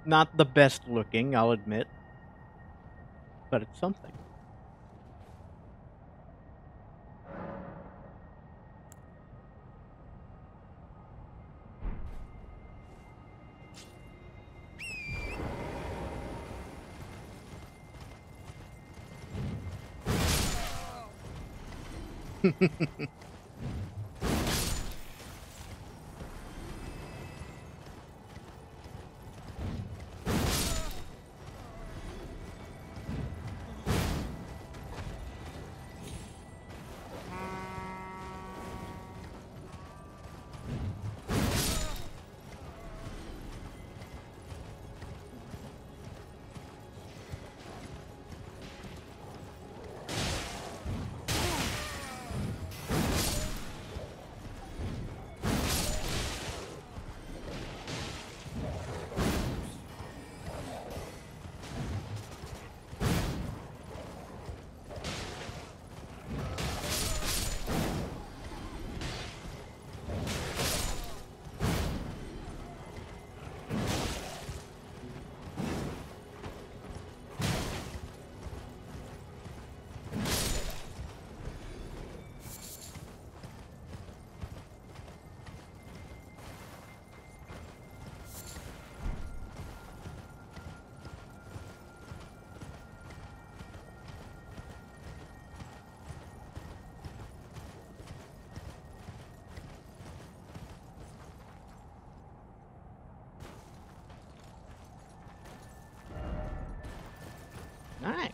Not the best looking, I'll admit, but it's something. Alright.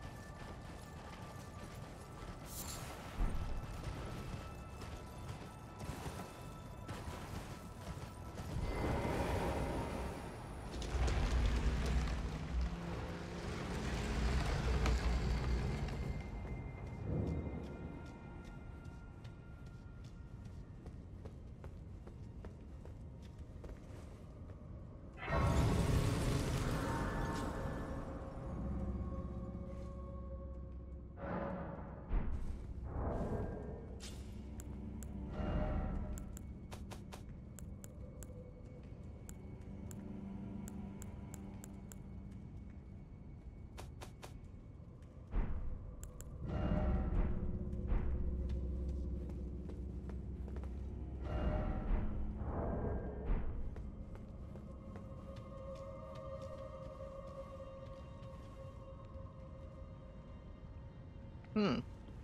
Hmm.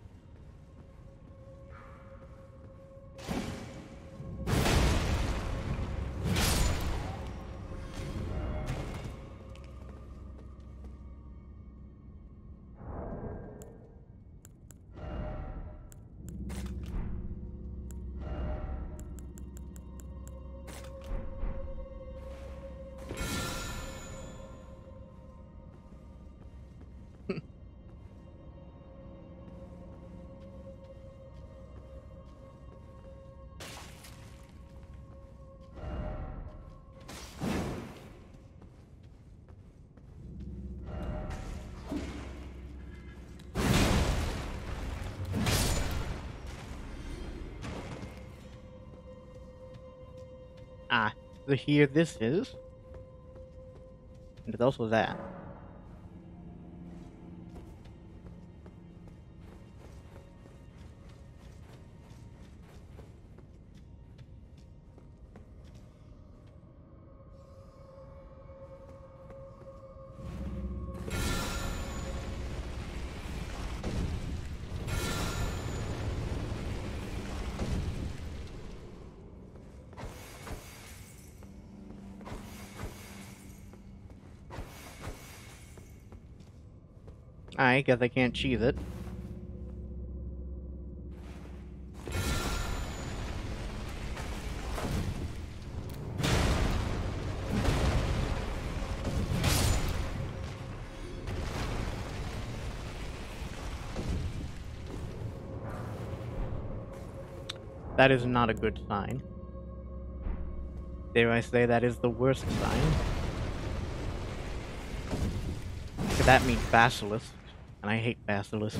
Ah, so here this is. And it's also that. I guess I can't cheese it. That is not a good sign. Dare I say that is the worst sign? Could that mean Basilisk? And I hate Basilisk.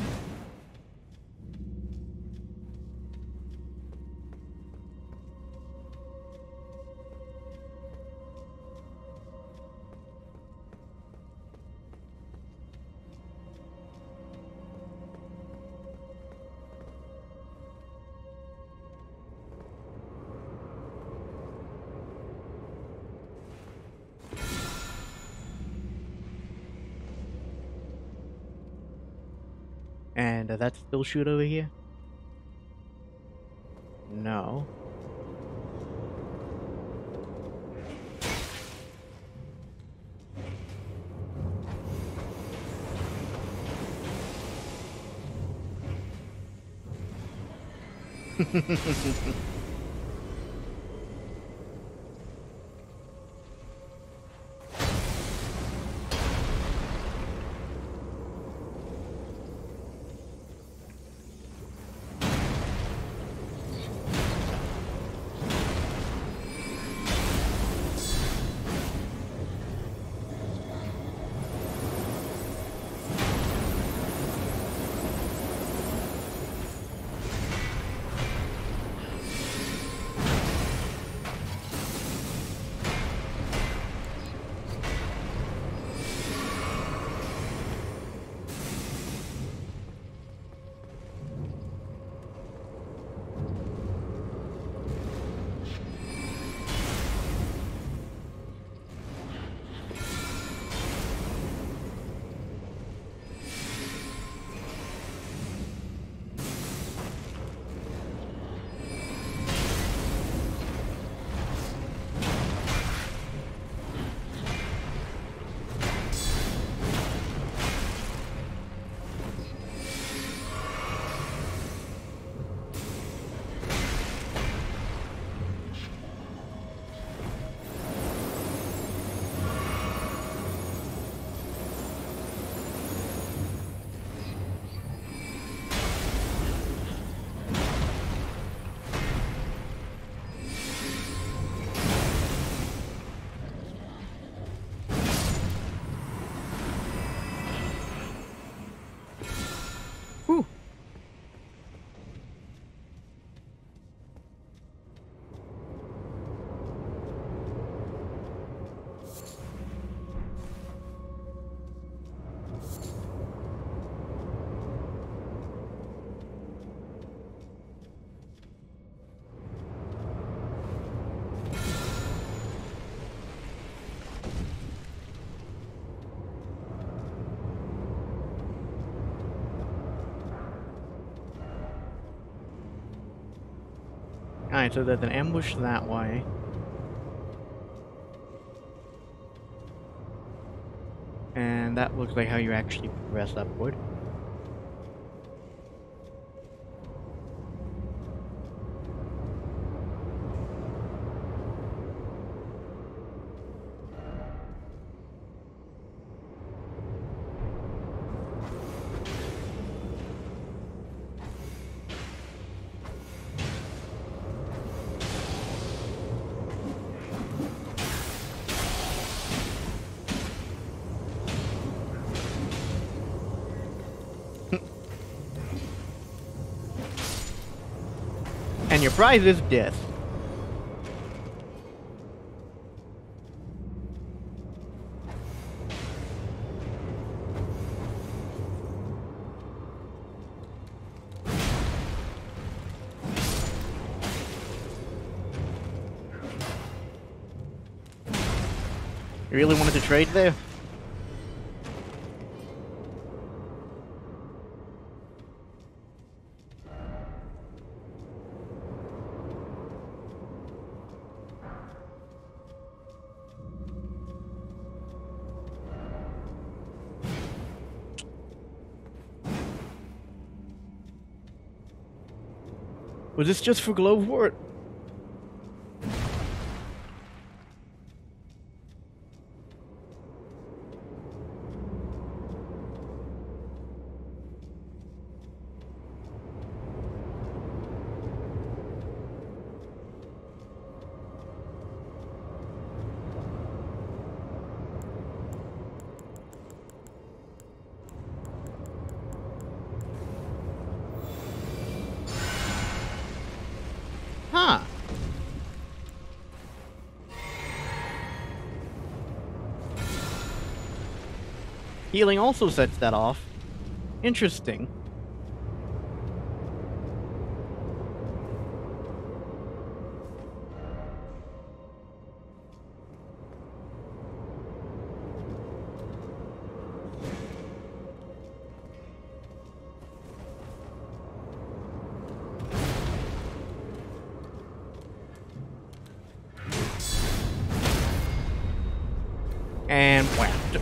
And does that still shoot over here? No. Whew. Alright, so there's an ambush that way. And that looks like how you actually progress upward. And your prize is death. You really wanted to trade there? Was this just for Glowwort? Huh. Healing also sets that off. Interesting. And whacked.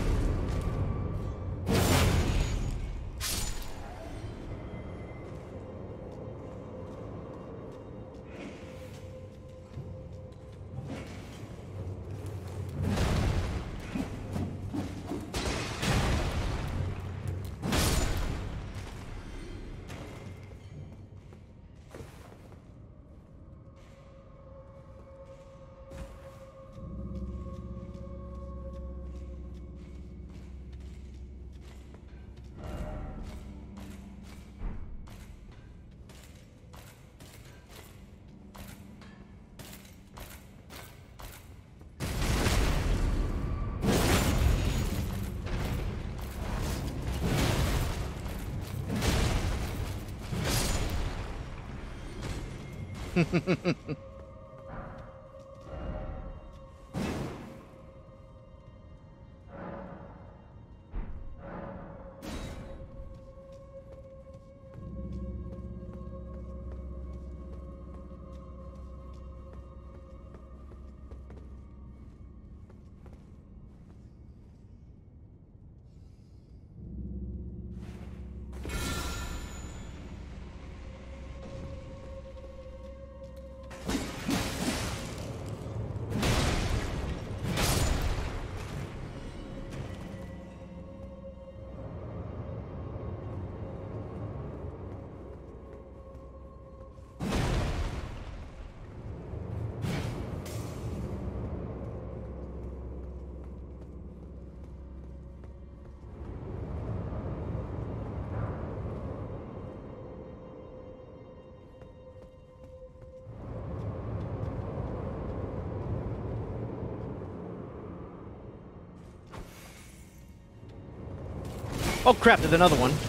Oh crap, there's another one.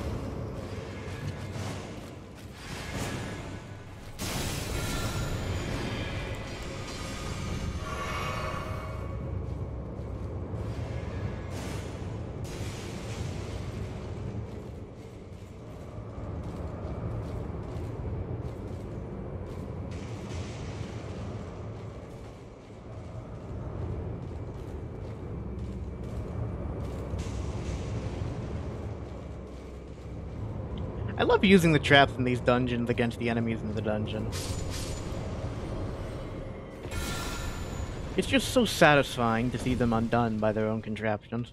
I love using the traps in these dungeons against the enemies in the dungeon. It's just so satisfying to see them undone by their own contraptions.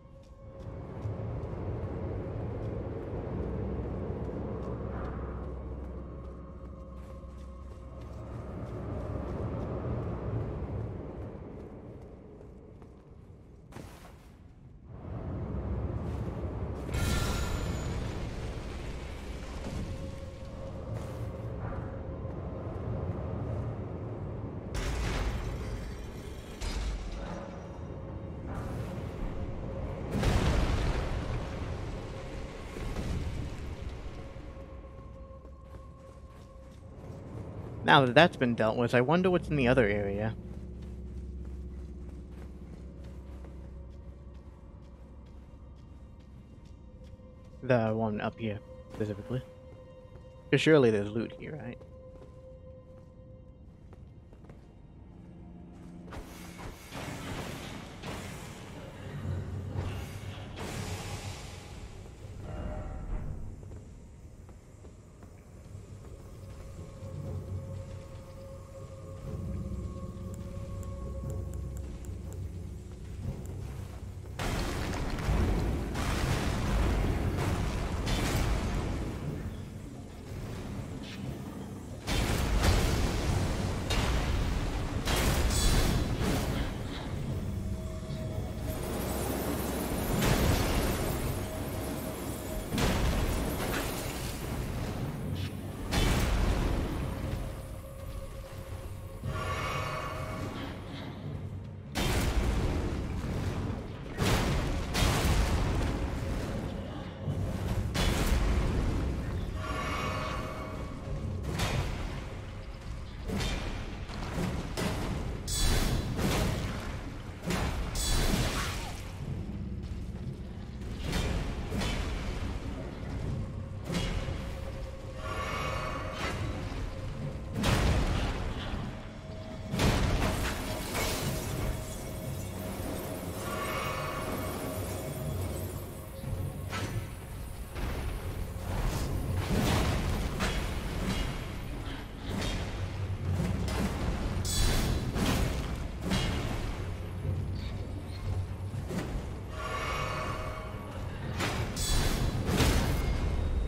Now that that's been dealt with, I wonder what's in the other area. The one up here, specifically. Because surely there's loot here, right?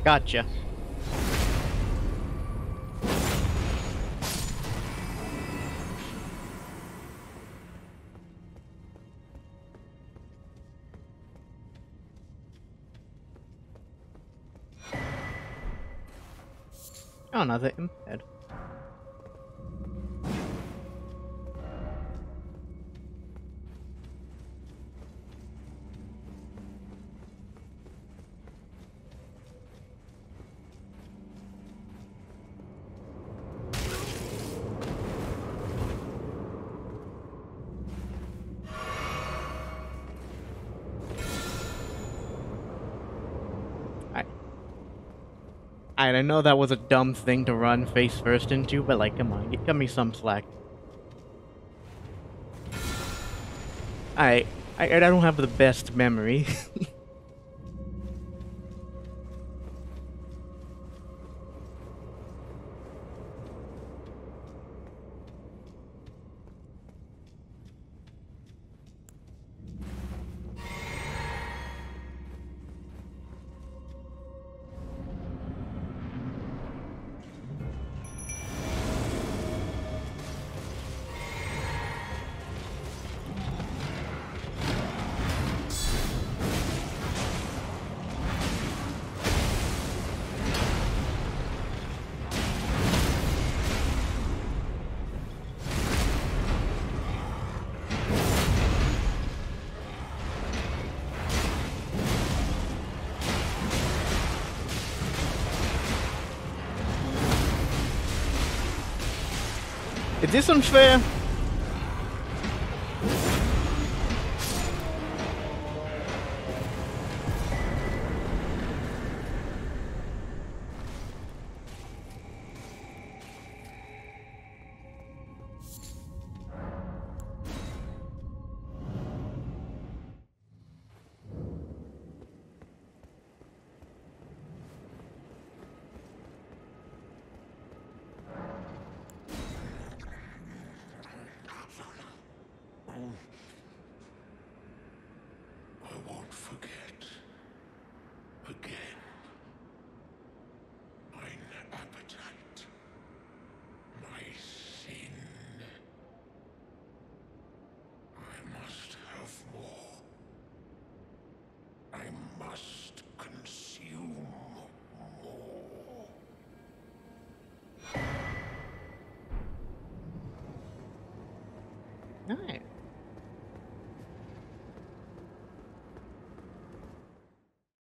Gotcha. Oh, another imp head. I know that was a dumb thing to run face first into, but like, come on, cut me some slack. I don't have the best memory. Is this unfair? I won't forget.